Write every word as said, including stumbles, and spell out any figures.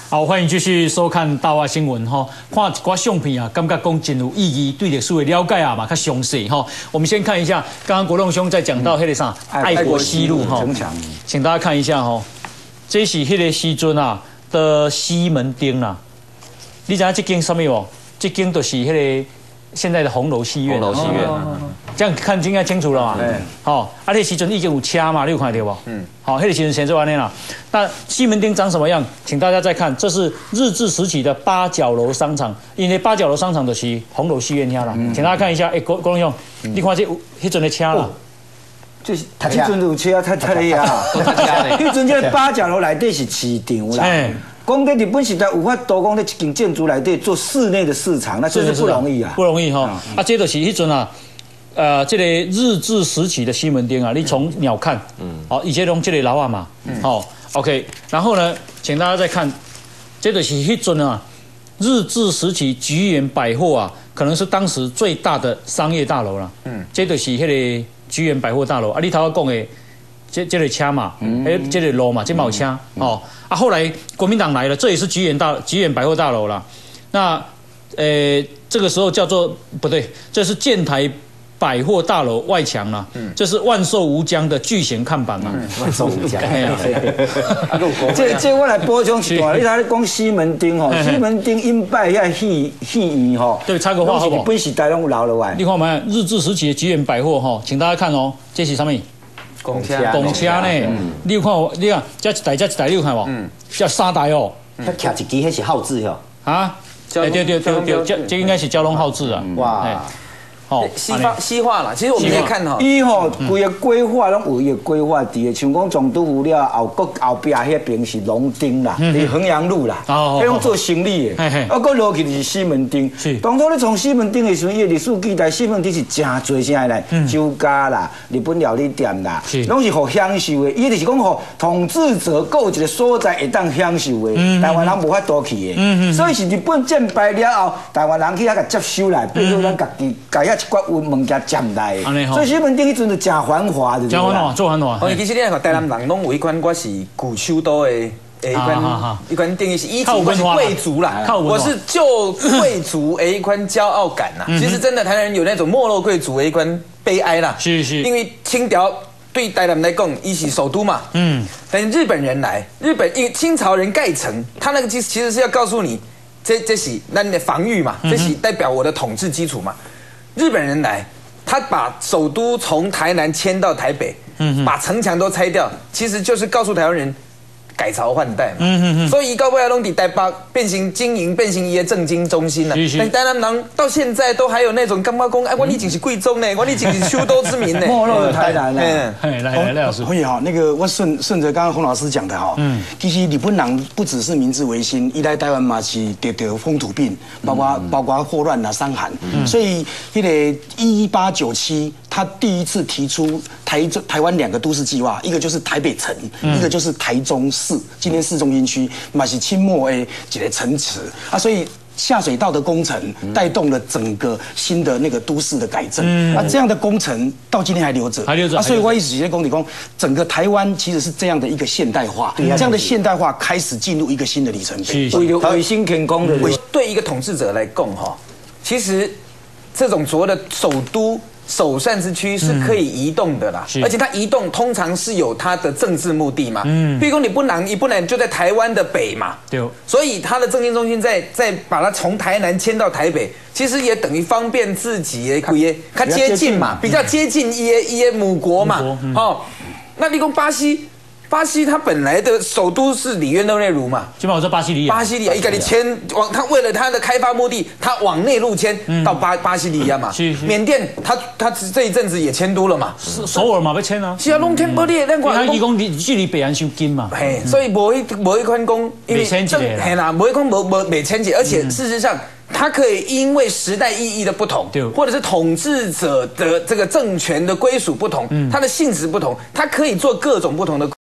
好，欢迎继续收看大话新闻哈。看一寡相片啊，感觉讲真有意义，对历史的了解啊嘛，较详细哈。我们先看一下，刚刚国栋兄在讲到迄个啥爱国西路哈，请大家看一下哈，这是迄个时阵啊的西门町啦。你知道这间什么无？这间就是迄个现在的红楼戏院。 红楼戏院， 这样看应该清楚了嘛？对。好，啊，那时阵已经有车嘛，你有看到不？嗯。好，那个时阵先做完了。那西门町长什么样？请大家再看，这是日治时期的八角楼商场，因为八角楼商场就是红楼戏院遐啦。请大家看一下，哎，郭郭龙勇，你看这迄阵的车啦。 就是迄阵有车太太厉害啊！迄阵这八角楼内底是市场啦。讲在日本时代有法度讲在一间建筑内底做室内的市场，那真是不容易啊！ 不容易哈。啊，这就是迄阵啊。呃，这个日治时期的西门町啊，你从鸟看，嗯，好，以前拢这个楼啊嘛，嗯，好 ，OK， 然后呢，请大家再看，这个是迄阵啊，日治时期菊园百货啊，可能是当时最大的商业大楼啦，嗯，这个是迄个菊园百货大楼啊，你头讲的这这个车嘛，嗯，哎，这个楼嘛，这冇车，哦，啊，后来国民党来了，这也是菊园大菊园百货大楼啦，那，呃，这个时候叫做不对，这是建台百货大楼外墙啦，嗯，这是万寿无疆的巨型看板嘛， 万寿无疆，哎呀，这这我来补充一段，你睇讲西门町吼，西门町因拜遐戏戏院吼， 对，插个话好不好？ 日本时代拢有留落来。 你看嘛，日治时期的菊园百货吼，请大家看哦，这是什么？ 公车， 公车呢？你有看我，你看这一台这一台，你有看无？嗯，叫三台哦。 他徛一支，迄是号志哟。 啊？对对对对对，这这应该是交通号志啊。哇。 哦，西化西化啦，其实我们可以看哈， 伊吼规个规划拢有伊个规划伫个，像讲总督府了后国后壁迄边是龙町啦，是衡阳路啦，迄种做生意的，啊，搁落去就是西门町。当初你从西门町的时候，伊历史记载，西门町是真侪啥来，酒家啦、日本料理店啦，拢是互享受的。伊就是讲互统治者各有一个所在会当享受的，台湾人无法多去的。所以是日本战败了后，台湾人去遐甲接收来，变做咱家己家遐。一寡物物件占来，所以西门町迄阵就真繁华的， 真繁华，做繁华。 哦，其实你来看，台南人拢有一款我是古首都的，诶，一款一款定义是以前我是贵族啦，我是旧贵族诶一款骄傲感啦。其实真的台南人有那种没落贵族的一款悲哀啦， 是是。 因为清朝对台南来讲，伊是首都嘛，嗯，但日本人来，日本因为清朝人盖城，他那个其实其实是要告诉你，这这是那你的防御嘛，这是代表我的统治基础嘛。日本人来，他把首都从台南迁到台北，嗯，把城墙都拆掉，其实就是告诉台湾人改朝换代嘛。嗯嗯嗯。所以到尾拢伫台北变成经营，变成伊的政经中心了。但台南人到现在都还有那种感觉讲，哎，我以前是贵州呢，我以前是首都之民呢。 没落的台南呢。 来来来，老师。 可以哈，那个我顺顺着刚刚洪老师讲的哈，嗯，其实日本人不只是明治维新，一来台湾嘛是得得风土病，包括包括霍乱啊、伤寒，所以那个一八九七。他第一次提出台中台湾两个都市计划，一个就是台北城，嗯、一个就是台中市，今天市中心区，嘛是清末诶几个城池啊，所以下水道的工程带动了整个新的那个都市的改正，嗯、啊，这样的工程到今天还留着， 还留着啊， 所以我一直在讲你讲，整个台湾其实是这样的一个现代化，这样的现代化开始进入一个新的里程碑， 为了卫星天空的， 对一个统治者来讲哈，其实这种所谓的首都。首善之区是可以移动的啦，嗯、而且它移动通常是有它的政治目的嘛。嗯，比如说你不能，你不能就在台湾的北嘛。对。所以它的政经中心在在把它从台南迁到台北，其实也等于方便自己也也它接近嘛，比较接近一些一些母国嘛。嗯、哦，那你讲巴西。巴西它本来的首都是里约热内卢嘛， 基本上是巴西里亚。 巴西里亚，一个你迁往他为了他的开发目的，他往内陆迁到巴巴西里亚嘛。是是。缅甸他他这一阵子也迁都了嘛。 首尔嘛被迁啊。 是啊，拢迁不离，咱讲。他伊讲离距离北岸收近嘛。 嘿，所以无一无一款讲，因为这嘿啦，无一款无无没迁起，而且事实上。它可以因为时代意义的不同，或者是统治者的这个政权的归属不同，它的性质不同，它可以做各种不同的。